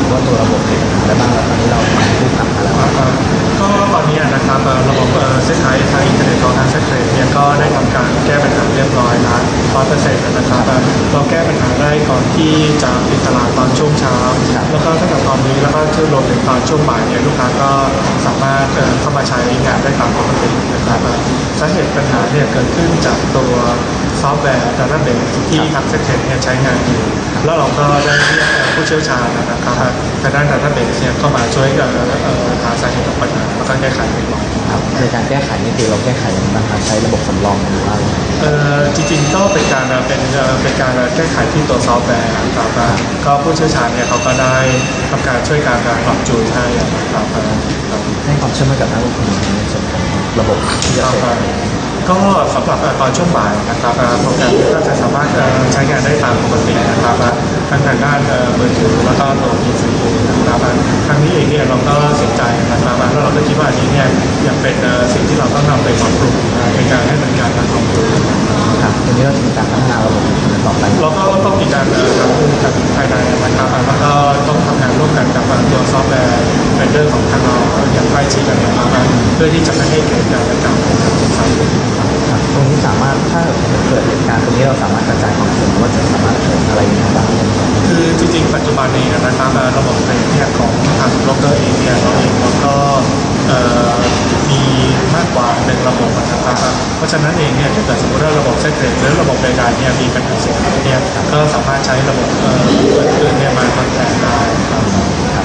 ว่าตัวระบบมีปัญหาอะไรบ้างแล้วตอนนี้เราผู้ทำมาแล้วก็ตอนนี้นะครับระบบเส้นสายทางอินเทอร์เน็ตของทางเซตเทรดเนี่ยก็ได้ทำการแก้ปัญหาเรียบร้อยแล้ว100%นะครับเราแก้ปัญหาได้ก่อนที่จะปิดตลาดตอนช่วงเช้าแล้วก็ตั้งแต่ตอนนี้แล้วก็รวมถึงตอนช่วงบ่ายเนี่ยลูกค้าก็สามารถเข้ามาใช้งานได้ตามปกตินะครับสาเหตุปัญหาเนี่ยเกิดขึ้นจากตัวซอฟต์แวร์databaseที่ทางเซตเทรดเนี่ยใช้งานอยู่แล้วเราก็ได้เรียกผู้เชี่ยวชาญนะครับทางด้าน database เนี่ยเข้ามาช่วยหาสาเหตุของปัญหาแล้วก็แก้ไขให้เราในการแก้ไขนี่คือเราแก้ไขยังไงบ้างครับใช้ระบบสำรองหรือว่าจริงๆก็เป็นการแก้ไขที่ตัวซอฟต์แวร์ครับก็ผู้เชี่ยวชาญเนี่ยเขาก็ได้ทำการช่วยการปรับจูนให้ครับให้ความเชื่อมั่นกับนักลงทุนในส่วนของระบบที่จะเป็นก็สำหรับตอนช่วงบ่ายนะครับโปรแกรมก็จะสามารถใช้งานได้ตามปกตินะครับทั้งทางด้านมือถือแล้วก็ตัว PC นะครับทางนี้เองเนี่ยเราก็สนใจนะครับแล้วเราก็คิดว่าอันนี้เนี่ยยังเป็นสิ่งที่เราต้องนำไปปรับปรุงในการให้บริการทางลงทุนครับทีนี้เราจะมีการพัฒนาระบบต่อไปเราก็ต้องมีการทำการภายในนะครับแล้วก็ต้องทำงานร่วมกันกับตัวซอฟต์แวร์เวนเดอร์ของทางเราอย่างใกล้ชิดนะครับเพื่อที่จะไม่ให้เกิดการกระจายตรงนี้สามารถถ้าเกิดเหตุการณ์ตรงนี้เราสามารถกระจายความเสี่ยงว่าจะสามารถเกิดอะไรอย่างไรบ้างคือจริงๆปัจจุบันนี้นะครับระบบเทรดเนี่ยของทางโบรกเกอร์เองเนี่ยเราก็มีมากกว่า1ระบบนะครับเพราะฉะนั้นเองเนี่ยถ้าเกิดสมมติว่าระบบเซ็ตเทรดหรือระบบใดๆเนี่ยมีปัญหาเสียหายเนี่ยก็สามารถใช้ระบบอื่นๆเนี่ยมาทดแทนได้ครับ